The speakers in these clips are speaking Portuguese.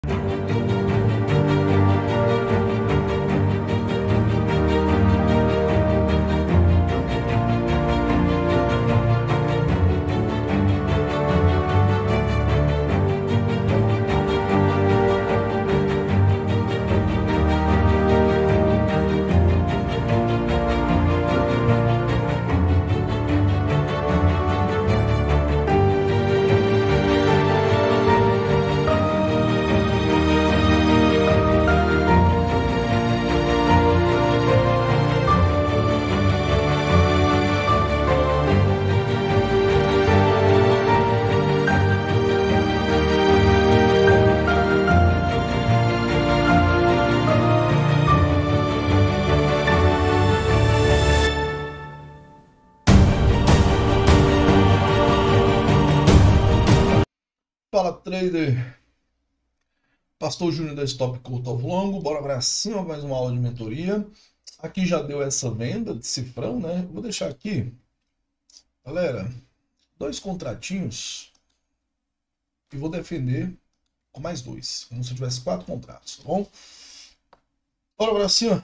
Fala, trader! Pastor Júnior da Stop Curto Alvo Longo, bora pra cima, mais uma aula de mentoria. Aqui já deu essa venda de cifrão, né? Vou deixar aqui, galera, 2 contratinhos e vou defender com mais 2, como se eu tivesse 4 contratos, tá bom? Bora pra cima.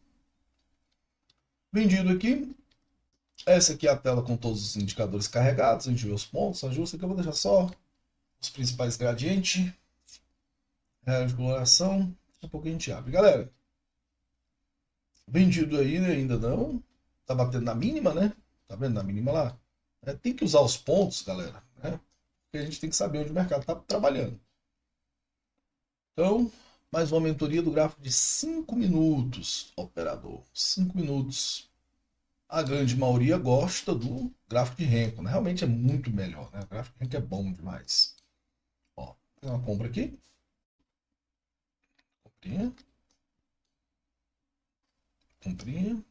Vendido aqui. Essa aqui é a tela com todos os indicadores carregados, a gente vê os pontos, ajusta aqui, eu vou deixar só os principais gradientes, de coloração, daqui a pouco a gente abre. Galera, vendido aí, né? Ainda não, tá batendo na mínima, né? Tá vendo na mínima lá? Tem que usar os pontos, galera, né? Porque a gente tem que saber onde o mercado tá trabalhando. Então, mais uma mentoria do gráfico de 5 minutos, operador, 5 minutos. A grande maioria gosta do gráfico de Renko, né? Realmente é muito melhor, né? O gráfico de Renko é bom demais. Ó, tem uma compra aqui. Comprinha. Comprinha.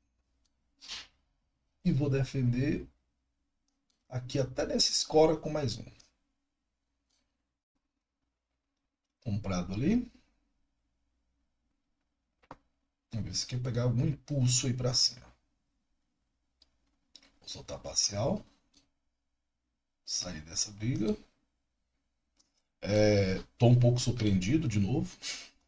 E vou defender aqui até nesse score com mais um. Comprado ali. Vamos ver se quer pegar algum impulso aí para cima. Vou soltar parcial. Sair dessa briga. Tô um pouco surpreendido de novo.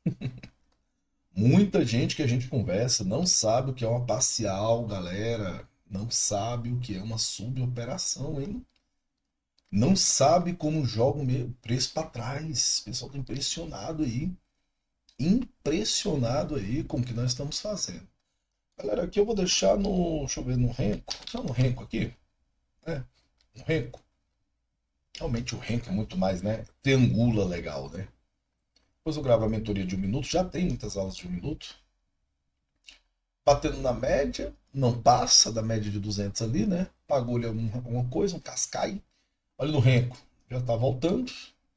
Muita gente que a gente conversa não sabe o que é uma parcial, galera. Não sabe o que é uma suboperação, hein? Não sabe como joga o preço para trás. O pessoal tá impressionado aí. Impressionado aí com o que nós estamos fazendo. Galera, aqui eu vou deixar no... Deixa eu ver, no Renko. Deixa no Renko aqui. No Renko. Realmente o Renko é muito mais, né? Triangula legal, né? Depois eu gravo a mentoria de 1 minuto. Já tem muitas aulas de 1 minuto. Batendo na média. Não passa da média de 200 ali, né? Pagou-lhe alguma coisa, um cascai. Olha no Renko. Já tá voltando.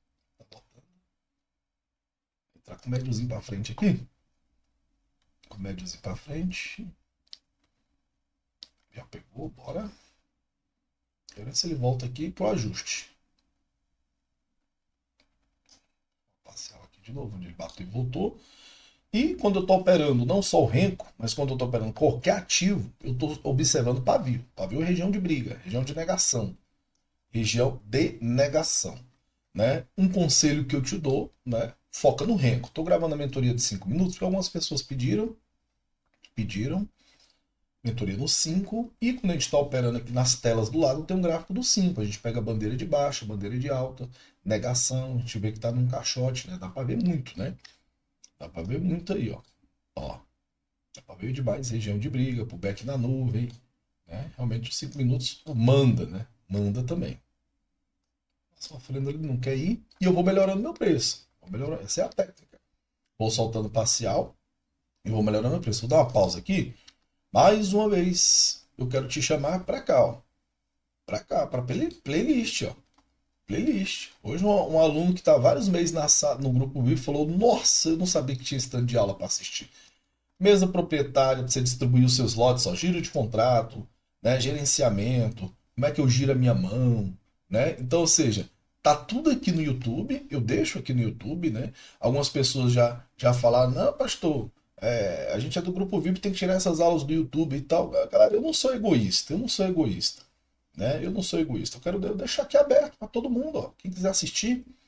Entrar com o médiozinho para frente aqui. Com o médiozinho para frente. Já pegou, bora. Quero ver se ele volta aqui pro ajuste. Parcial aqui de novo, onde ele bateu e voltou. E quando eu estou operando não só o Renko, mas quando eu estou operando qualquer ativo, eu estou observando pavio. Pavio é região de briga, região de negação. Região de negação. Né? Um conselho que eu te dou, né? Foca no Renko. Estou gravando a mentoria de 5 minutos, porque algumas pessoas pediram mentoria no 5, e quando a gente está operando aqui nas telas do lado, tem um gráfico do 5. A gente pega a bandeira de baixa, bandeira de alta, negação, a gente vê que está num caixote, né? Dá para ver muito, né? Dá para ver muito aí, ó. Dá para ver demais, região de briga, pullback na nuvem, né? Realmente os 5 minutos manda, né? Manda também. Sofrendo ele não quer ir, e eu vou melhorando meu preço. Vou melhorando, essa é a técnica. Vou soltando parcial e vou melhorando meu preço. Vou dar uma pausa aqui. Mais uma vez, eu quero te chamar para cá, ó. Para cá, para playlist, ó. Playlist. Hoje um aluno que está vários meses no grupo VIP falou: nossa, eu não sabia que tinha esse tanto de aula para assistir. Mesa proprietária, para você distribuir os seus lotes, ó, giro de contrato, né, gerenciamento, como é que eu giro a minha mão, né? Então, ou seja, tá tudo aqui no YouTube, eu deixo aqui no YouTube, né? Algumas pessoas já falaram: não, pastor, a gente é do grupo VIP, tem que tirar essas aulas do YouTube e tal. Galera, eu não sou egoísta, né? Eu não sou egoísta. Eu quero deixar aqui aberto para todo mundo, ó. Quem quiser assistir,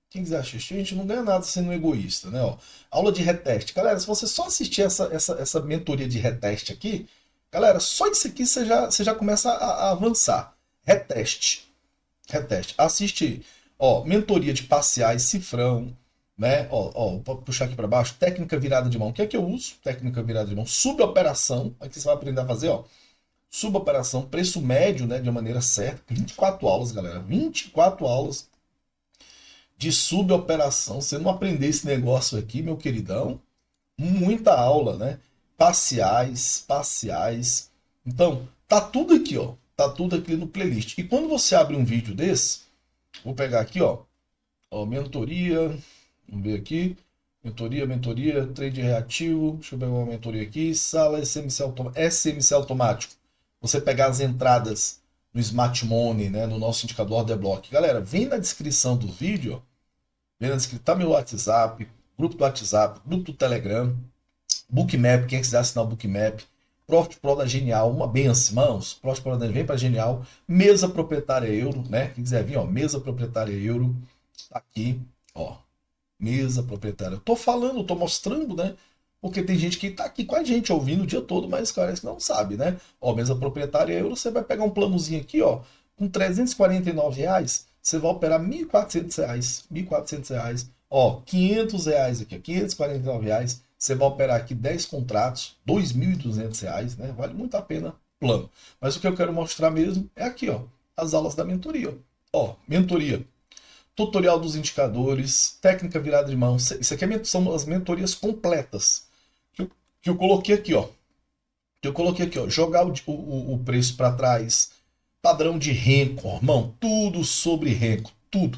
Quem quiser assistir, a gente não ganha nada sendo egoísta, né? Ó, aula de reteste. Galera, se você só assistir essa mentoria de reteste aqui, galera, só isso aqui você já começa a avançar. Reteste. Reteste. Assiste, ó, mentoria de parciais, cifrão, né? Ó, vou puxar aqui para baixo. Técnica virada de mão. O que é que eu uso? Técnica virada de mão. Suboperação. Aqui você vai aprender a fazer, ó. Suboperação, preço médio, né? De uma maneira certa. 24 aulas, galera. 24 aulas de suboperação. Você não aprender esse negócio aqui, meu queridão, muita aula, né? Parciais, parciais. Então, tá tudo aqui, ó. Tá tudo aqui no playlist. E quando você abre um vídeo desse, vou pegar aqui, ó, mentoria, vamos ver aqui, mentoria, trade reativo, deixa eu pegar uma mentoria aqui, sala SMC automático. Você pegar as entradas no Smart Money, né, no nosso indicador The Block. Galera, vem na descrição do vídeo, ó, vem na descrição, tá meu WhatsApp, grupo do WhatsApp, grupo do Telegram, Bookmap, quem quiser assinar o Bookmap, Profit Pro da Genial, uma benção, irmãos. Profit Pro da Genial, vem para Genial, mesa proprietária euro, né? Quem quiser vir, ó, mesa proprietária euro, tá aqui, ó, mesa proprietária. Eu tô falando, tô mostrando, né? Porque tem gente que tá aqui com a gente ouvindo o dia todo, mas parece que não sabe, né? Ó, mesa proprietária euro, você vai pegar um planozinho aqui, ó, com R$ 349, você vai operar R$ 1.400, R$ 1.400, ó, R$ 500 aqui, ó, R$ 549. Você vai operar aqui 10 contratos, R$ 2.200, né? Vale muito a pena plano. Mas o que eu quero mostrar mesmo é aqui, ó, as aulas da mentoria. Ó, mentoria, tutorial dos indicadores, técnica virada de mão. Isso aqui são as mentorias completas que eu coloquei aqui, ó. Jogar o preço para trás, padrão de renko, irmão, tudo sobre renko,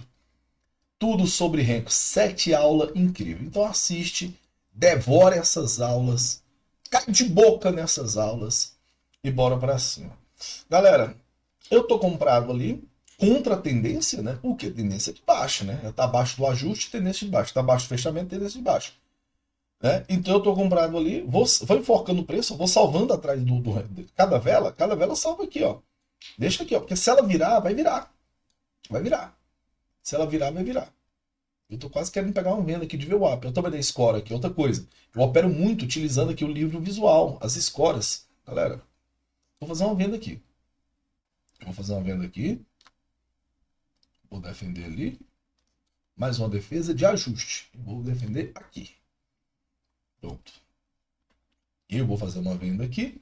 tudo sobre renko. 7 aulas incríveis. Então assiste, devora essas aulas, cai de boca nessas aulas e bora para cima. Galera, eu tô comprado ali contra a tendência, né? O que? Tendência de baixa, né? Tá abaixo do ajuste, tendência de baixa. Tá abaixo do fechamento, tendência de baixa. Né? Então eu tô comprado ali, vou enforcando o preço, vou salvando atrás cada vela salva aqui, ó. Deixa aqui, ó, porque se ela virar, vai virar. Vai virar. Se ela virar, vai virar. Eu tô quase querendo pegar uma venda aqui de VWAP. Eu também dei score aqui, outra coisa. Eu opero muito utilizando aqui o livro visual, as scores. Galera, vou fazer uma venda aqui. Vou fazer uma venda aqui. Vou defender ali. Mais uma defesa de ajuste. Vou defender aqui. Pronto. E eu vou fazer uma venda aqui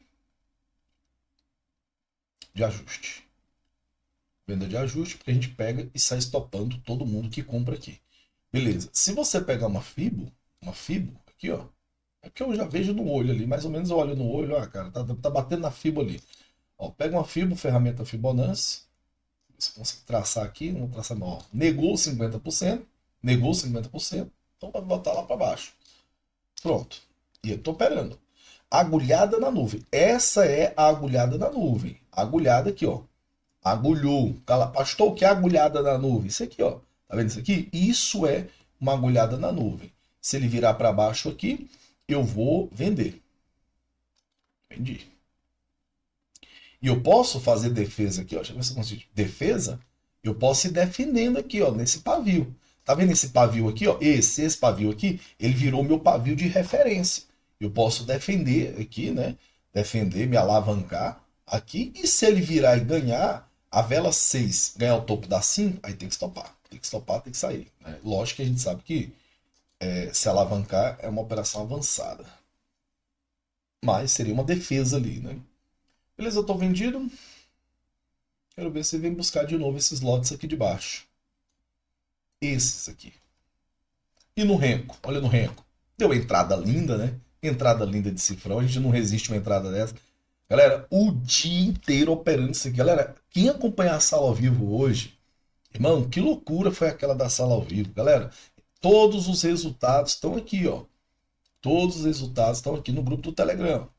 de ajuste. Venda de ajuste, porque a gente pega e sai estopando todo mundo que compra aqui. Beleza. Se você pegar uma Fibo aqui, ó. É que eu já vejo no olho ali, mais ou menos eu olho no olho, ó, cara, tá batendo na Fibo ali. Ó, pega uma Fibo, ferramenta Fibonacci. Você consegue traçar aqui, não vou traçar não. Ó, negou 50%, então vai botar lá para baixo. Pronto. E eu tô operando. Agulhada na nuvem. Essa é a agulhada na nuvem. Agulhada aqui, ó. Agulhou. Pastor, o que é agulhada na nuvem? Isso aqui, ó. Tá vendo isso aqui? Isso é uma agulhada na nuvem. Se ele virar para baixo aqui, eu vou vender. Vendi. E eu posso fazer defesa aqui, ó. Deixa eu ver se eu consigo. Defesa, eu posso ir defendendo aqui, ó, nesse pavio. Tá vendo esse pavio aqui, ó? Esse pavio aqui, ele virou meu pavio de referência. Eu posso defender aqui, né? Defender, me alavancar aqui. E se ele virar e ganhar, a vela 6 ganhar o topo da 5, aí tem que estopar. Tem que estopar, tem que sair. Né? Lógico que a gente sabe que se alavancar é uma operação avançada. Mas seria uma defesa ali, né? Beleza, eu tô vendido. Quero ver se vem buscar de novo esses lotes aqui de baixo. Esses aqui. E no renko, olha no renko. Deu entrada linda, né? Entrada linda de cifrão. A gente não resiste uma entrada dessa. Galera, o dia inteiro operando isso aqui. Galera, quem acompanhar a sala ao vivo hoje, irmão, que loucura foi aquela da sala ao vivo. Galera, todos os resultados estão aqui, ó. Todos os resultados estão aqui no grupo do Telegram.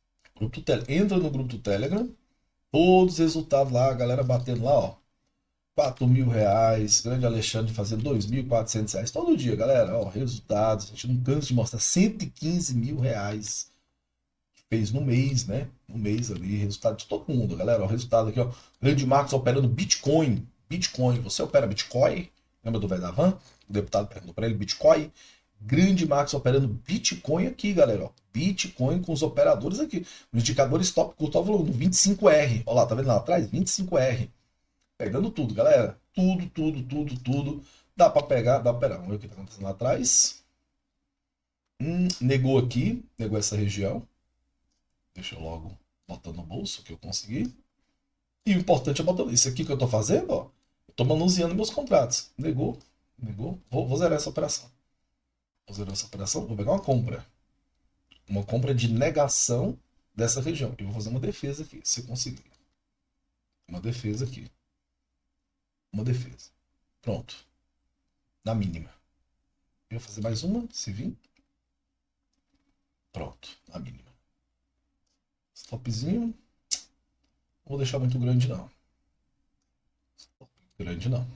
Entra no grupo do Telegram. Todos os resultados lá, a galera batendo lá, ó. R$ 4.000, grande Alexandre fazendo R$ 2.400 todo dia, galera, ó, resultados, a gente não cansa de mostrar, R$ 115 mil fez no mês, né, no mês ali, resultado de todo mundo, galera, ó, resultado aqui, ó, grande Marcos operando Bitcoin, você opera Bitcoin, lembra do velho da van? O deputado perguntou para ele, Bitcoin. Grande Max operando Bitcoin aqui, galera. Ó. Bitcoin com os operadores aqui. O indicador stop curto falou no 25R. Olha lá, tá vendo lá atrás? 25R. Pegando tudo, galera. Tudo. Dá para pegar, dá para operar. Vamos ver o que tá acontecendo lá atrás. Negou aqui, negou essa região. Deixa eu logo botar no bolso que eu consegui. E o importante é botar isso aqui que eu tô fazendo, ó. Eu tô manuseando meus contratos. Negou. Vou zerar essa operação. Vou pegar uma compra. Uma compra de negação dessa região. E vou fazer uma defesa aqui, se conseguir. Uma defesa aqui. Uma defesa. Pronto. Na mínima. Eu vou fazer mais uma, se vir. Pronto, na mínima. Stopzinho. Não vou deixar muito grande, não. Stop grande, não.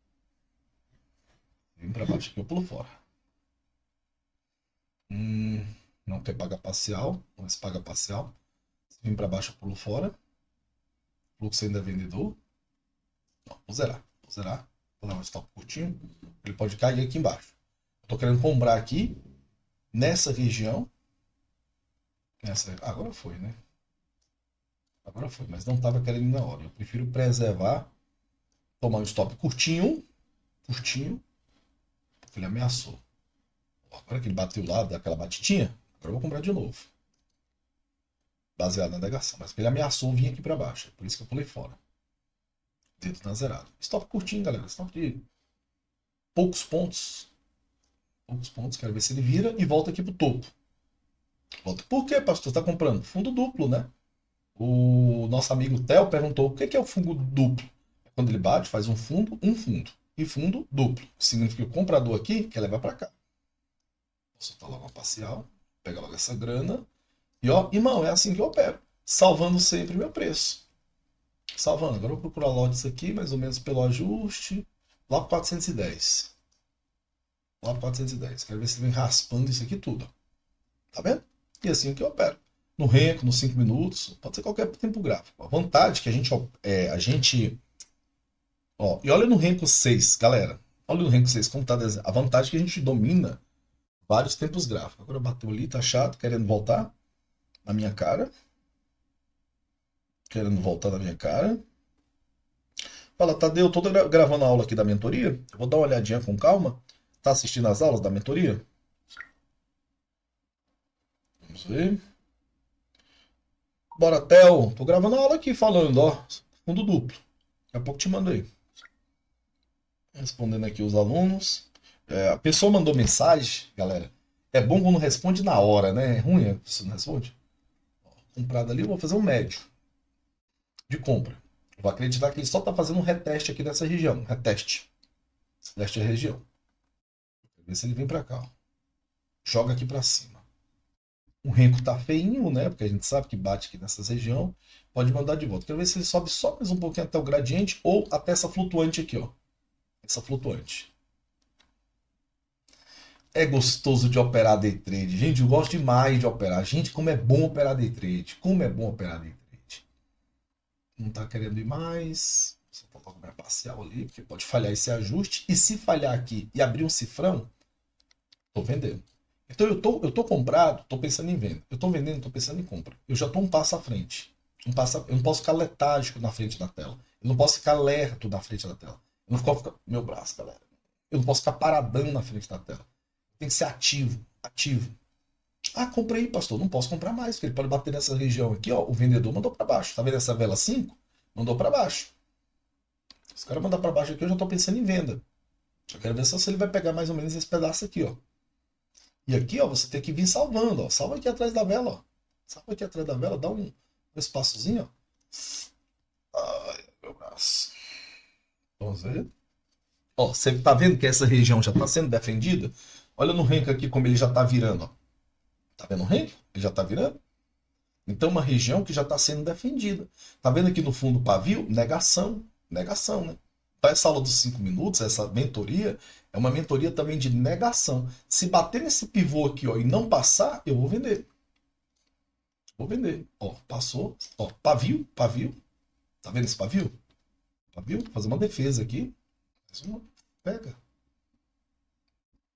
Vem pra baixo aqui, eu pulo fora. Não quer pagar parcial. Mas paga parcial. Se vir pra baixo, eu pulo fora. Fluxo ainda é vendedor. Não, vou zerar. Vou dar um stop curtinho. Ele pode cair aqui embaixo. Eu tô querendo comprar aqui. Nessa região. Agora foi, né? Agora foi, mas não estava querendo ir na hora. Eu prefiro preservar, tomar um stop curtinho, porque ele ameaçou. Agora que ele bateu lá, daquela batidinha, agora eu vou comprar de novo. Baseado na negação. Mas ele ameaçou vir aqui para baixo. Por isso que eu pulei fora. Dedo na zerada. Stop curtinho, galera. Stop de poucos pontos. Quero ver se ele vira e volta aqui pro topo. Por que, pastor? Você está comprando? Fundo duplo, né? O nosso amigo Theo perguntou o que é o fundo duplo. Quando ele bate, faz um fundo. E fundo duplo. Significa que o comprador aqui quer levar para cá. Vou soltar logo uma parcial. Pega logo essa grana. E ó, irmão, é assim que eu opero. Salvando sempre meu preço. Salvando. Agora eu vou procurar lotes aqui, mais ou menos pelo ajuste. Lá para 410. Quero ver se ele vem raspando isso aqui tudo. Tá vendo? E assim que eu opero. No Renko, nos 5 minutos, pode ser qualquer tempo gráfico. A vantagem é que a gente ó, e olha no Renko 6, galera. Olha no Renko 6 como tá desenhado. A vantagem é que a gente domina vários tempos gráficos. Agora bateu ali, tá chato, querendo voltar na minha cara. Fala, Tadeu, eu tô gravando a aula aqui da mentoria. Eu vou dar uma olhadinha com calma. Tá assistindo as aulas da mentoria? Vamos ver. Bora, Theo. Tô gravando a aula aqui falando, ó. Fundo duplo. Daqui a pouco te mando aí. Respondendo aqui os alunos. A pessoa mandou mensagem, galera. É bom quando responde na hora, né? É ruim se não responde. Comprado ali, eu vou fazer um médio de compra. Eu vou acreditar que ele só está fazendo um reteste aqui dessa região. Reteste desta região. Vou ver se ele vem para cá. Ó. Joga aqui para cima. O Renko tá feinho, né? Porque a gente sabe que bate aqui nessa região. Pode mandar de volta. Quero ver se ele sobe só mais um pouquinho até o gradiente ou até essa flutuante aqui, ó. Essa flutuante. É gostoso de operar day trade. Gente, eu gosto demais de operar. Gente, como é bom operar day trade. Não tá querendo ir mais. Só vou colocar minha parcial ali, porque pode falhar esse ajuste. E se falhar aqui e abrir um cifrão, tô vendendo. Então eu tô comprado, tô pensando em venda. Eu tô vendendo, tô pensando em compra. Eu já tô um passo à frente. Eu não posso ficar letárgico na frente da tela. Eu não posso ficar lerto na frente da tela. Eu não posso ficar... Meu braço, galera. Eu não posso ficar paradão na frente da tela. Tem que ser ativo. Ah, comprei, pastor. Não posso comprar mais, porque ele pode bater nessa região aqui, ó. O vendedor mandou para baixo. Tá vendo essa vela 5? Mandou para baixo. Se o cara mandar para baixo aqui, eu já tô pensando em venda. Eu quero ver só se ele vai pegar mais ou menos esse pedaço aqui, ó. E aqui, ó, você tem que vir salvando, ó. Salva aqui atrás da vela, ó. Salva aqui atrás da vela, dá um espaçozinho, ó. Ai, meu braço. Vamos ver. Ó, você tá vendo que essa região já está sendo defendida? Olha no Renko aqui como ele já está virando, ó. Tá vendo o Renko? Ele já está virando. Então, uma região que já está sendo defendida. Tá vendo aqui no fundo o pavio? Negação, né? Então, essa aula dos 5 minutos, essa mentoria, é uma mentoria também de negação. Se bater nesse pivô aqui, ó, e não passar, eu vou vender. Ó, passou. Ó, pavio. Tá vendo esse pavio? Vou fazer uma defesa aqui. Pega.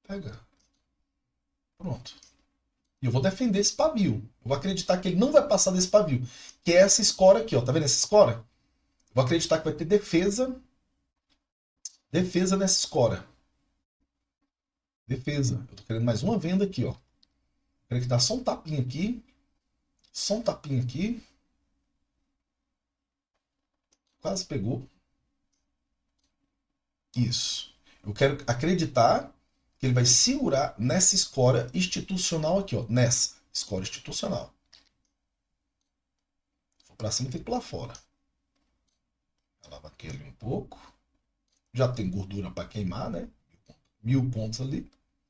Pega. Pronto. E eu vou defender esse pavio. Eu vou acreditar que ele não vai passar desse pavio. Que é essa escora aqui, ó. Tá vendo essa escora? Eu vou acreditar que vai ter defesa. Defesa nessa escora. Defesa. Eu tô querendo mais uma venda aqui, ó. Quero que dá só um tapinha aqui. Só um tapinha aqui. Quase pegou. Isso. Eu quero acreditar que ele vai segurar nessa escora institucional aqui, ó. Nessa escora institucional. Se for pra cima, tem que pular fora. Alavanquei ali um pouco. Já tem gordura para queimar, né? 1000 pontos ali.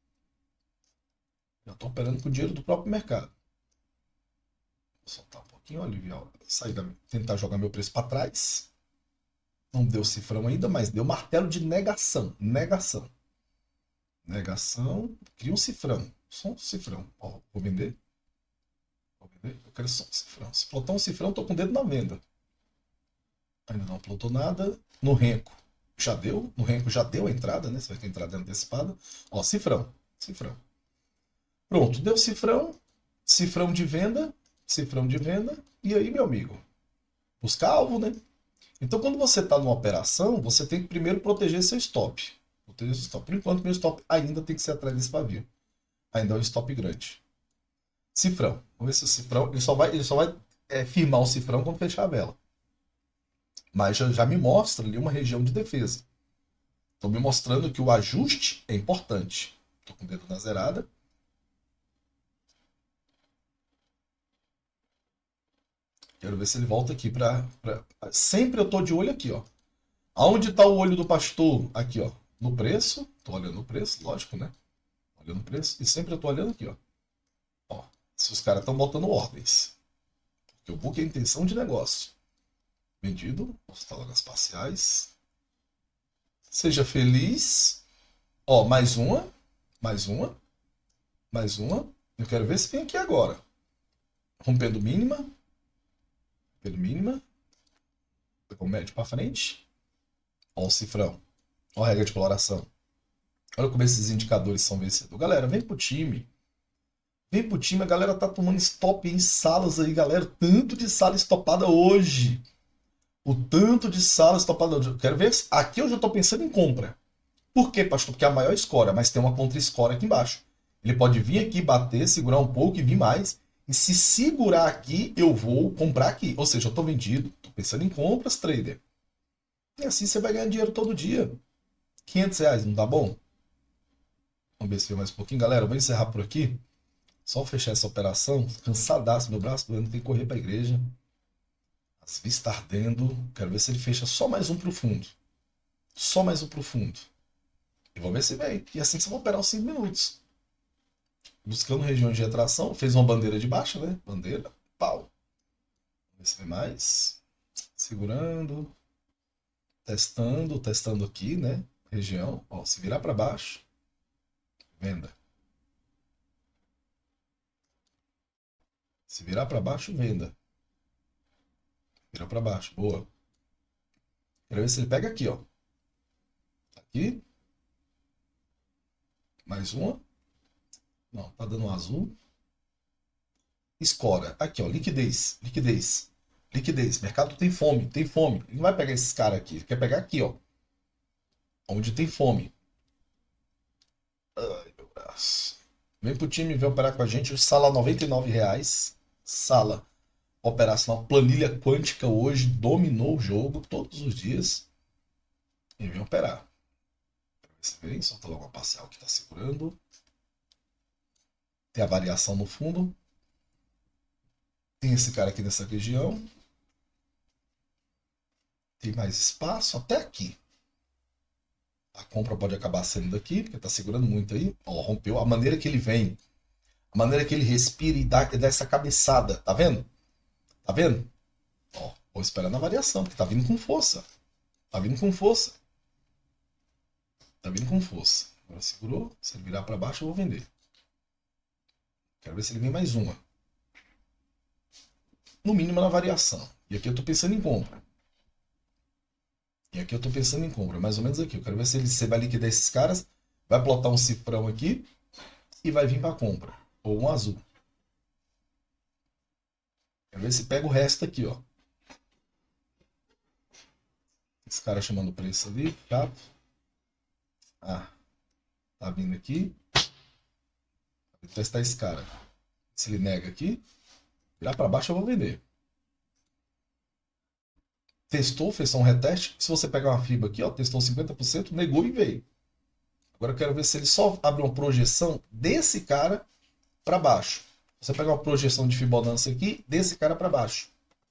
Já estou operando com o dinheiro do próprio mercado. Vou soltar um pouquinho, aliviar, tentar jogar meu preço para trás. Não deu cifrão ainda, mas deu martelo de negação. Negação. Negação. Cria um cifrão. Só um cifrão. Ó, vou vender. Vou vender. Eu quero só um cifrão. Se plotar um cifrão, estou com o dedo na venda. Ainda não plotou nada. No renco. Já deu. No renco já deu a entrada, né? Você vai ter entrada antecipada. Ó, cifrão. Cifrão. Pronto. Deu cifrão. Cifrão de venda. Cifrão de venda. E aí, meu amigo? Buscar alvo, né? Então, quando você está numa operação, você tem que primeiro proteger seu stop. Proteger seu stop. Por enquanto, meu stop ainda tem que ser atrás desse pavio. Ainda é um stop grande. Cifrão. Vamos ver se o cifrão... Ele só vai firmar o cifrão quando fechar a vela. Mas já me mostra ali uma região de defesa. Estou me mostrando que o ajuste é importante. Estou com o dedo na zerada. Quero ver se ele volta aqui para... Sempre eu estou de olho aqui, ó. Aonde está o olho do pastor? Aqui, ó. No preço. Estou olhando no preço, lógico, né? Olhando o preço. E sempre eu estou olhando aqui, ó. Ó. Se os caras estão botando ordens. Porque o book é intenção de negócio. Vendido. Vou botar logo as parciais. Seja feliz. Ó, mais uma. Mais uma. Mais uma. Eu quero ver se vem aqui agora. Rompendo mínima. Rompendo mínima. Pegou médio para frente. Ó o cifrão. Ó a regra de coloração. Olha como esses indicadores são vencedores. Galera, vem pro time. Vem pro time. A galera tá tomando stop em salas aí, galera. Tanto de sala estopada hoje. O tanto de salas estopada hoje. Quero ver. Aqui eu já tô pensando em compra. Por quê, pastor? Porque é a maior escora, mas tem uma contra-escora aqui embaixo. Ele pode vir aqui, bater, segurar um pouco e vir mais. E se segurar aqui, eu vou comprar aqui. Ou seja, eu tô vendido. Tô pensando em compras, trader. E assim você vai ganhar dinheiro todo dia. R$500, não tá bom? Vamos ver se vem mais um pouquinho. Galera, eu vou encerrar por aqui. Só fechar essa operação. Cansadaço, meu braço doendo, tem que correr para a igreja. As vistas ardendo. Quero ver se ele fecha só mais um pro fundo. Só mais um pro fundo. E vamos ver se vem. E assim você vai operar uns 5 minutos. Buscando regiões de retração. Fez uma bandeira de baixa, né? Bandeira. Pau. Vamos ver se vem mais. Segurando. Testando aqui, né? Região. Ó, se virar para baixo. Venda. Se virar para baixo, venda. Vira para baixo. Boa. Quero ver se ele pega aqui, ó. Aqui. Mais uma. Não, tá dando um azul. Escora. Aqui, ó. Liquidez. Liquidez. Liquidez. Mercado tem fome. Tem fome. Ele não vai pegar esses caras aqui. Ele quer pegar aqui, ó. Onde tem fome. Ai, meu braço. Vem pro time ver operar com a gente. Sala R$99. Sala operacional. Planilha quântica hoje. Dominou o jogo todos os dias. E vem operar. Você vem, solta logo uma parcial que tá segurando. Tem a variação no fundo. Tem esse cara aqui nessa região. Tem mais espaço até aqui. A compra pode acabar saindo daqui, porque tá segurando muito aí. Ó, rompeu. A maneira que ele vem. A maneira que ele respira e dá essa cabeçada. Tá vendo? Tá vendo? Ó, vou esperar na variação, porque tá vindo com força. Tá vindo com força. Tá vindo com força. Agora segurou. Se ele virar para baixo, eu vou vender. Quero ver se ele vem mais uma. No mínimo na variação. E aqui eu tô pensando em compra. E aqui eu tô pensando em compra. Mais ou menos aqui. Eu quero ver se ele vai liquidar esses caras. Vai plotar um cifrão aqui e vai vir para compra. Ou um azul. Quero ver se pega o resto aqui, ó. Esse cara chamando o preço ali, chato. Ah, tá vindo aqui. Vou testar esse cara. Se ele nega aqui, virar para baixo eu vou vender. Testou, fez só um reteste. Se você pegar uma FIBA aqui, ó, testou 50%, negou e veio. Agora eu quero ver se ele só abre uma projeção desse cara para baixo. Você pega uma projeção de Fibonacci aqui, desse cara para baixo.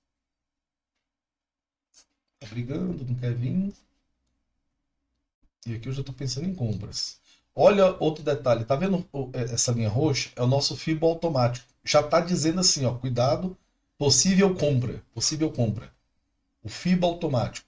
Tá brigando, não quer vir. E aqui eu já estou pensando em compras. Olha outro detalhe, tá vendo essa linha roxa? É o nosso FIBO automático. Já está dizendo assim, ó, cuidado, possível compra, possível compra. O FIBO automático.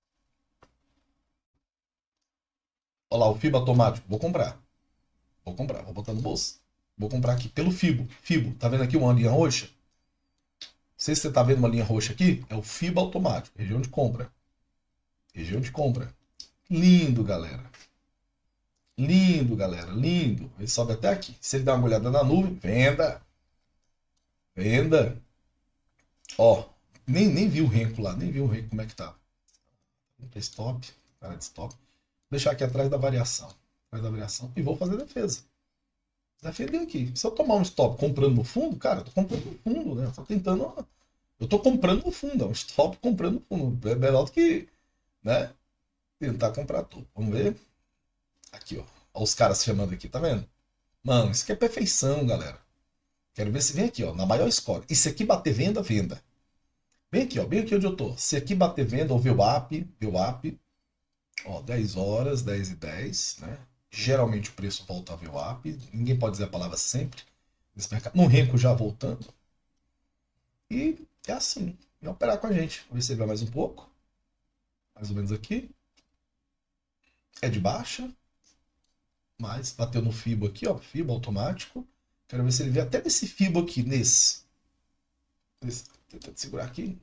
Olha lá, o FIBO automático. Vou comprar. Vou comprar, vou botar no bolso. Vou comprar aqui pelo FIBO. FIBO, tá vendo aqui uma linha roxa? Não sei se você tá vendo uma linha roxa aqui. É o FIBO automático, região de compra. Região de compra. Lindo, galera. Lindo, galera, lindo. Ele sobe até aqui. Se ele der uma olhada na nuvem, venda. Venda. Ó, nem vi o renco lá, nem vi o renco como é que tá. Stop, cara de stop. Vou deixar aqui atrás da variação. Atrás da variação e vou fazer defesa. Defender aqui. Se eu tomar um stop comprando no fundo, cara, eu tô comprando no fundo, né? Eu tô tentando. Eu tô comprando no fundo, é um stop comprando no fundo. É melhor do que, né? Tentar comprar tudo. Vamos ver. Aqui, ó. Olha os caras chamando aqui, tá vendo? Mano, isso aqui é perfeição, galera. Quero ver se vem aqui, ó, na maior score. E se aqui bater venda, venda. Bem aqui, ó, bem aqui onde eu tô. Se aqui bater venda ou VWAP, ó, 10 horas, 10 e 10, né? Geralmente o preço volta a VWAP. Ninguém pode dizer a palavra sempre. Nesse mercado. No renco já voltando. E é assim. E operar com a gente. Vamos ver se ele vai mais um pouco. Mais ou menos aqui. É de baixa. Mas bateu no FIBO aqui, ó. FIBO automático. Quero ver se ele vê até nesse FIBO aqui, nesse. Tentando segurar aqui.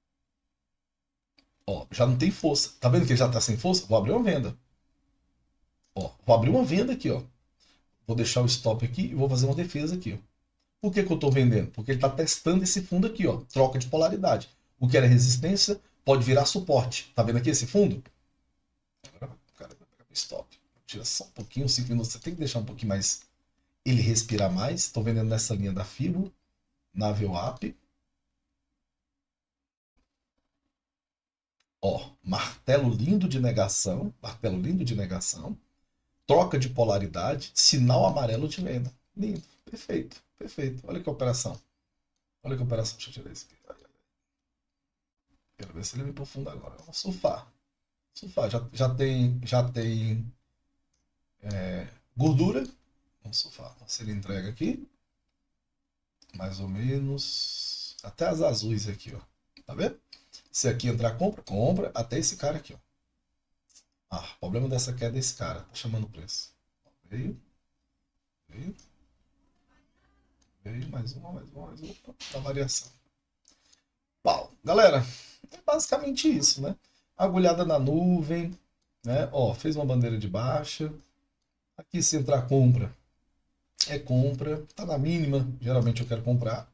Ó, já não tem força. Tá vendo que ele já tá sem força? Vou abrir uma venda. Ó, vou abrir uma venda aqui, ó. Vou deixar o stop aqui e vou fazer uma defesa aqui, ó. Por que que eu tô vendendo? Porque ele tá testando esse fundo aqui, ó. Troca de polaridade. O que era resistência pode virar suporte. Tá vendo aqui esse fundo? Agora o cara vai pegar o stop. Tira só um pouquinho, 5 minutos. Você tem que deixar um pouquinho mais ele respirar mais. Estou vendendo nessa linha da FIBO, na VWAP. Ó, martelo lindo de negação. Martelo lindo de negação. Troca de polaridade. Sinal amarelo de venda. Lindo. Perfeito. Perfeito. Olha que operação. Olha que operação. Deixa eu tirar isso aqui. Quero ver se ele me aprofunda agora. Vamos surfar. Surfar. Já tem gordura. Vamos surfar. Se ele entrega aqui. Mais ou menos. Até as azuis aqui, ó. Tá vendo? Se aqui entrar compra, compra. Até esse cara aqui, ó. Ah, o problema dessa queda é esse cara. Tá chamando o preço. Veio. Veio. Veio. Mais uma. Tá variação. Pau. Galera, é basicamente isso, né? Agulhada na nuvem. Né? Ó, fez uma bandeira de baixa. Aqui se entrar compra. É compra. Tá na mínima. Geralmente eu quero comprar.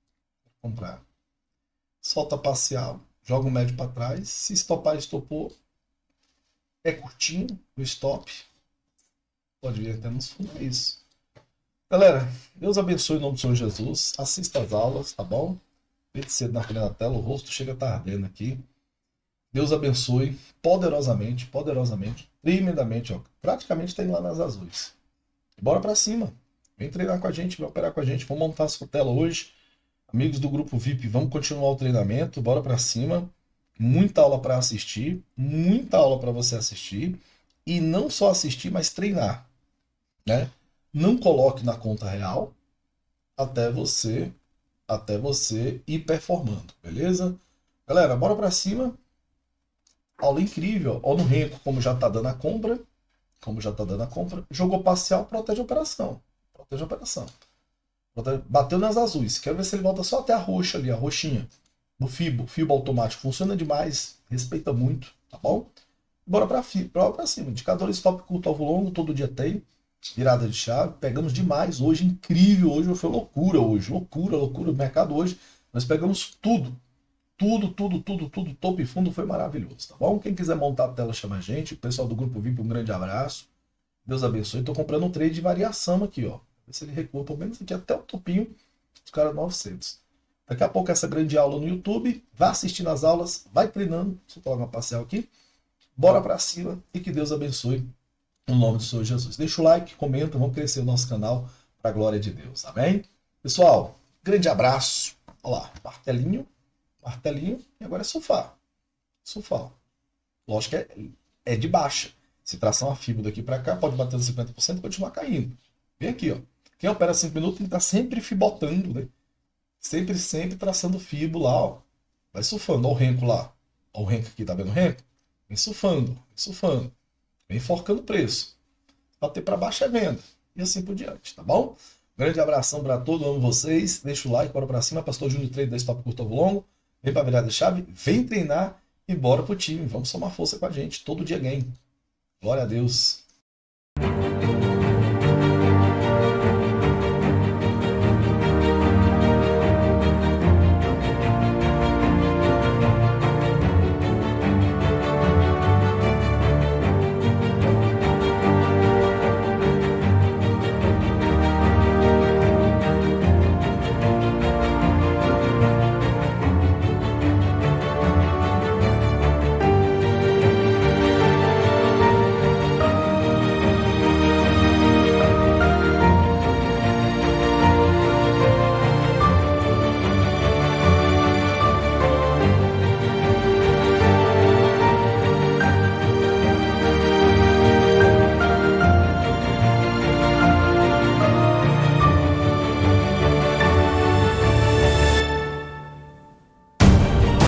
Solta parcial. Joga o médio para trás. Se estopar, estopou. É curtinho o stop. Pode vir até nos fundos. É isso. Galera, Deus abençoe em nome do Senhor Jesus. Assista as aulas, tá bom? Desde cedo na frente da tela, o rosto chega a estar ardendo aqui. Deus abençoe poderosamente, tremendamente, ó. Praticamente está indo lá nas azuis. Bora para cima. Vem treinar com a gente, vem operar com a gente. Vamos montar a sua tela hoje. Amigos do grupo VIP, vamos continuar o treinamento. Bora para cima. Muita aula para assistir, muita aula para você assistir. E não só assistir, mas treinar, né? Não coloque na conta real até você ir performando, beleza? Galera, bora para cima. Aula incrível. Ó no renco como já tá dando a compra. Jogou parcial, protege a operação. Bateu nas azuis. Quero ver se ele volta só até a roxa ali, a roxinha. No FIBO automático. Funciona demais. Respeita muito, tá bom? Bora pra cima. Indicador stop curto, alvo longo, todo dia tem. Virada de chave. Pegamos demais hoje, incrível. Hoje foi loucura hoje. Loucura. O mercado hoje. Nós pegamos tudo. Tudo. Topo e fundo foi maravilhoso, tá bom? Quem quiser montar a tela, chama a gente. O pessoal do Grupo VIP, um grande abraço. Deus abençoe. Estou comprando um trade de variação aqui, ó. Ver se ele recua pelo menos aqui até o topinho dos caras 900. Daqui a pouco essa grande aula no YouTube. Vá assistindo as aulas, vai treinando. Deixa eu colocar uma parcial aqui. Bora pra cima e que Deus abençoe no nome do Senhor Jesus. Deixa o like, comenta, vamos crescer o nosso canal para a glória de Deus. Amém? Pessoal, grande abraço. Olha lá, martelinho, e agora é sofá. Lógico que é de baixa. Se tração a fibra daqui para cá, pode bater nos 50% e continuar caindo. Vem aqui, ó. Quem opera 5 minutos tem que estar sempre fibotando, né? Sempre traçando fibo lá, ó. Vai surfando. Olha o renco lá. Olha o renco aqui, tá vendo o renco? Vem surfando. Vem forcando o preço. Bater para baixo é venda. E assim por diante, tá bom? Grande abração para todos, amo vocês. Deixa o like, bora para cima. Pastor Júnior Trade da Stop Curto Alvo Longo. Vem para virada de chave, vem treinar e bora pro time. Vamos somar força com a gente. Todo dia game. Glória a Deus.